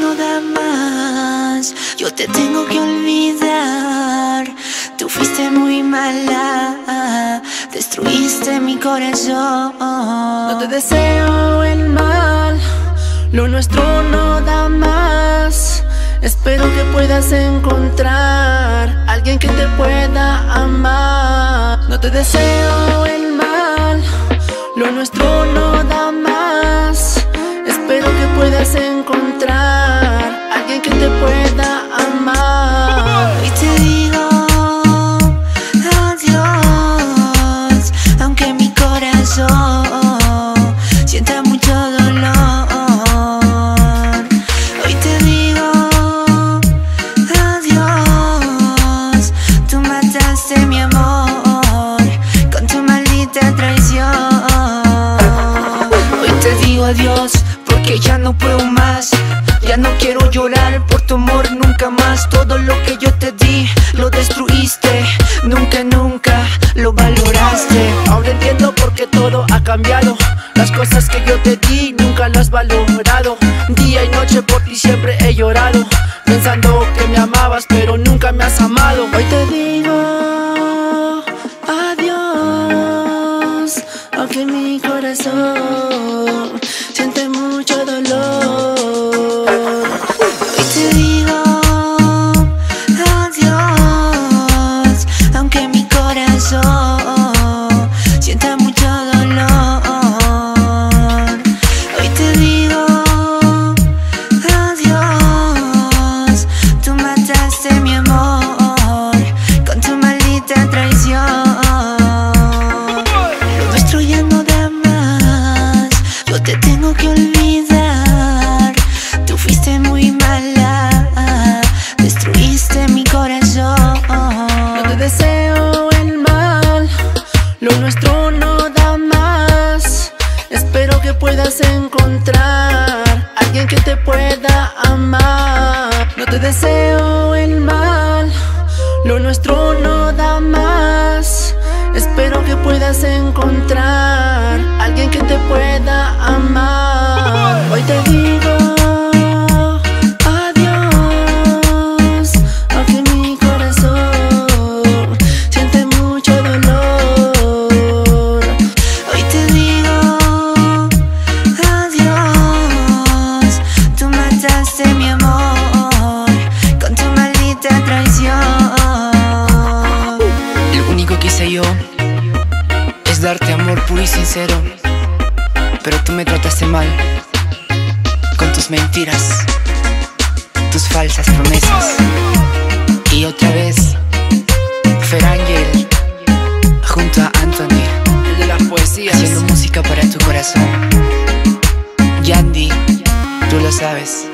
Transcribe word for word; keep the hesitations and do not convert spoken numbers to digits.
no da más. Yo te tengo que olvidar. Tú fuiste muy mala, destruiste mi corazón. No te deseo el mal, lo nuestro no da más. Espero que puedas encontrar alguien que te pueda amar. No te deseo el mal, lo nuestro no da más. Espero que puedas encontrar alguien que te pueda amar. Y te digo adiós, aunque mi corazón sienta mucho dolor. Hoy te digo adiós, tú mataste mi amor con tu maldita traición. Hoy te digo adiós, porque ya no puedo más. Ya no quiero llorar por tu amor nunca más. Todo lo que yo te di lo destruiste, nunca, nunca lo valoraste. Ahora entiendo por qué todo ha cambiado. Las cosas que yo te di nunca las has valorado. Día y noche por ti siempre he llorado, pensando que me amabas pero nunca me has amado. Hoy te digo adiós, aunque mi corazón siente mucho dolor. Hoy te digo adiós, aunque mi corazón sienta mucho dolor. Hoy te digo adiós, tú mataste mi amor con tu maldita traición. Lo nuestro ya no da más, yo te tengo que olvidar. Tú fuiste muy mala, destruiste mi corazón. No te deseo el mal, lo nuestro no da más. Espero que puedas encontrar alguien que te pueda amar. No te deseo el mal, lo nuestro no da más. Espero que puedas encontrar alguien que te pueda amar. Hoy te digo adiós, aunque mi corazón siente mucho dolor. Hoy te digo adiós, tú mataste mi amor con tu maldita traición. Lo único que hice yo es darte amor puro y sincero, pero tú me trataste mal con tus mentiras, tus falsas promesas. Y otra vez Ferangel junto a Anthony, el de las poesías, haciendo música para tu corazón. Yandy, tú lo sabes.